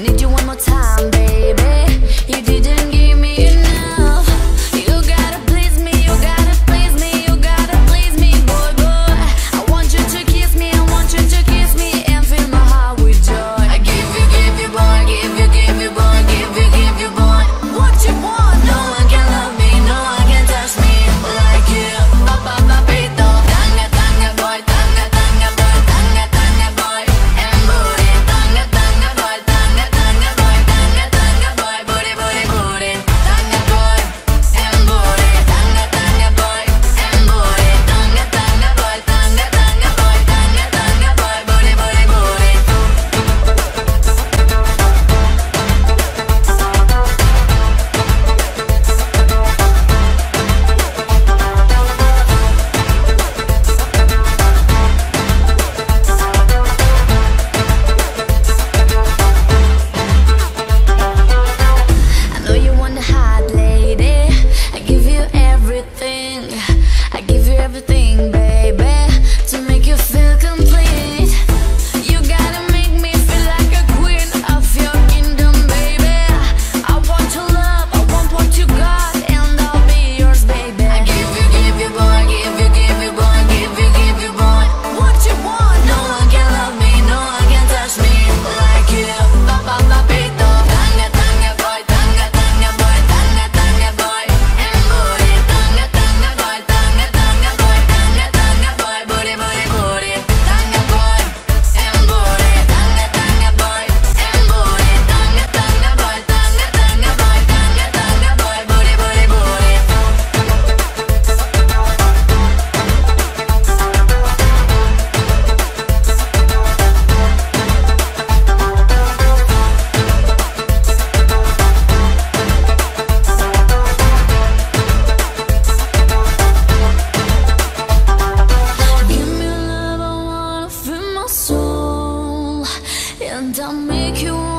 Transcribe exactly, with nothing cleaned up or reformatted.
need you one more time, baby. You didn't give me enough. You gotta please me, you gotta please me, you gotta please me, boy, boy. I want you to kiss me, I want you to kiss me and fill my heart with joy. I give you, give you, boy, give you, give you, boy, give you, give you, boy. What you want? No one can love me, no one can touch me like you. Papa, papito, tanga, tanga, boy, tanga, tanga, boy, tanga, tanga, boy, and booty, tanga, tanga, boy, tanga, tanga, boy, tanga, tanga, boy, booty, booty, booty, tanga, boy, and booty, tanga, tanga, boy, and booty, tanga, tanga, boy, tanga, tanga, boy, tanga, tanga, boy, booty, booty, booty. I know you want a hot lady. I give you everything. I give you everything, baby, to make you feel complete. You gotta make me feel like a queen of your kingdom, baby. I want your love, I want what you got, and I'll be yours, baby. I give you, give you, boy, give you, give you, boy, give you, give you, boy. What you want? No one can love me, no one can touch me like you. Papa, papito, tanga, tanga, boy, tanga, tanga, boy, tanga, tanga, boy, and booty, tanga, tanga, boy, tanga, tanga, boy, tanga, tanga, boy, booty, booty, booty, tanga, boy, and booty, tanga, tanga, boy, and booty, tanga, tanga, boy, tanga, tanga, boy, tanga, tanga, boy, booty, booty, booty. Give me love, I wanna feel my soul, and I'll make you